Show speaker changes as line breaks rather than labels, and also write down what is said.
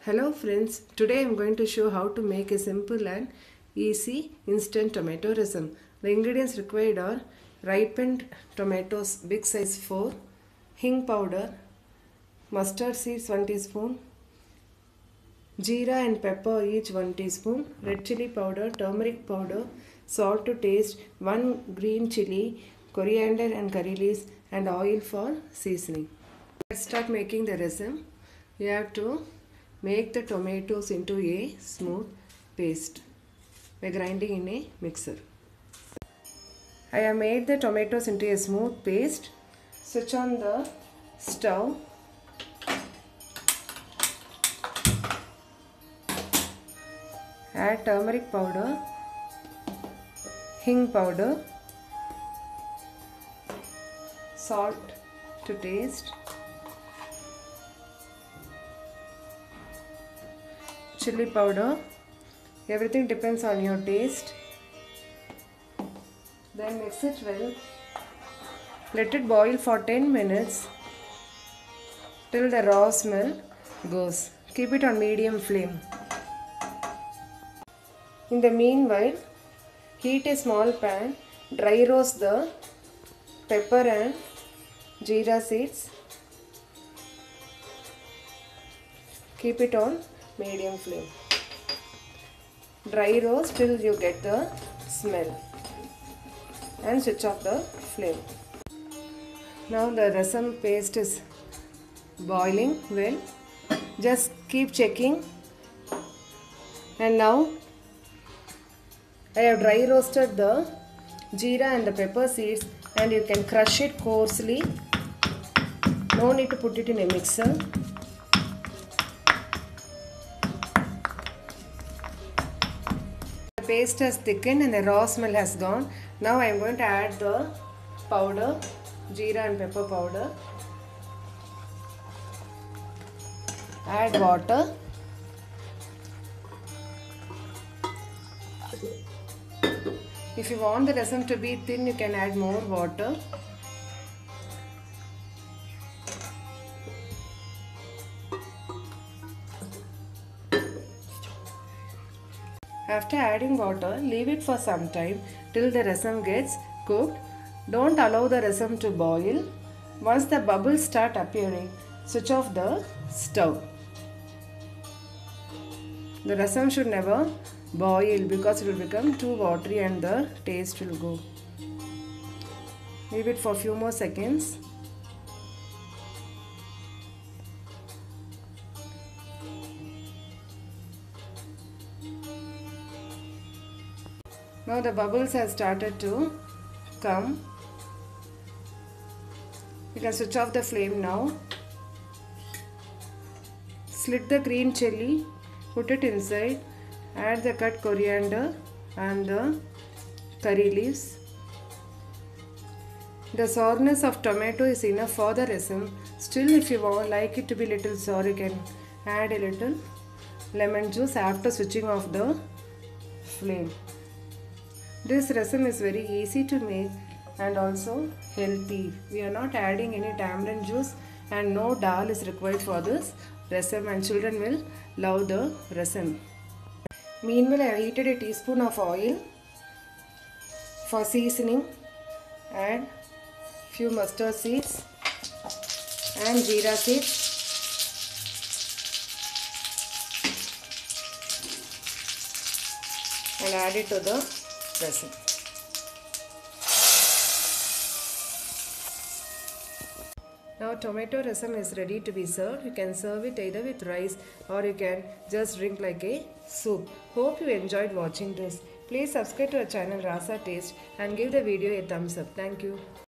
Hello friends, today I am going to show how to make a simple and easy instant tomato rasam. The ingredients required are ripened tomatoes big size 4, hing powder, mustard seeds 1 teaspoon, jeera and pepper each 1 teaspoon, red chili powder, turmeric powder, salt to taste, 1 green chili, coriander and curry leaves and oil for seasoning. Let's start making the rasam. You have to make the tomatoes into a smooth paste by grinding in a mixer. I have made the tomatoes into a smooth paste. Switch on the stove. Add turmeric powder, hing powder, salt to taste, chili powder. Everything depends on your taste. Then mix it well. Let it boil for 10 minutes till the raw smell goes. Keep it on medium flame. In the meanwhile, heat a small pan. Dry roast the pepper and jeera seeds. Keep it on medium flame. Dry roast till you get the smell and switch off the flame. Now the rasam paste is boiling well. Just keep checking. And now I have dry roasted the jeera and the pepper seeds, and you can crush it coarsely. No need to put it in a mixer. The paste has thickened and the raw smell has gone. Now I am going to add the powder, jeera and pepper powder. Add water. If you want the rasam to be thin, you can add more water. After adding water, leave it for some time till the rasam gets cooked. Don't allow the rasam to boil. Once the bubbles start appearing, switch off the stove. The rasam should never boil because it will become too watery and the taste will go. Leave it for a few more seconds. Now the bubbles have started to come. You can switch off the flame now. Slit the green chili, put it inside, add the cut coriander and the curry leaves. The sourness of tomato is enough for the rasam. Still, if you like it to be little sour, you can add a little lemon juice after switching off the flame. This rasam is very easy to make and also healthy. We are not adding any tamarind juice and no dal is required for this rasam, and children will love the rasam. Meanwhile, I have heated a teaspoon of oil. For seasoning, add few mustard seeds and jeera seeds. And add it to the rasam. Now tomato rasam is ready to be served. You can serve it either with rice or you can just drink like a soup. Hope you enjoyed watching this. Please subscribe to our channel Rasa Taste and give the video a thumbs up. Thank you.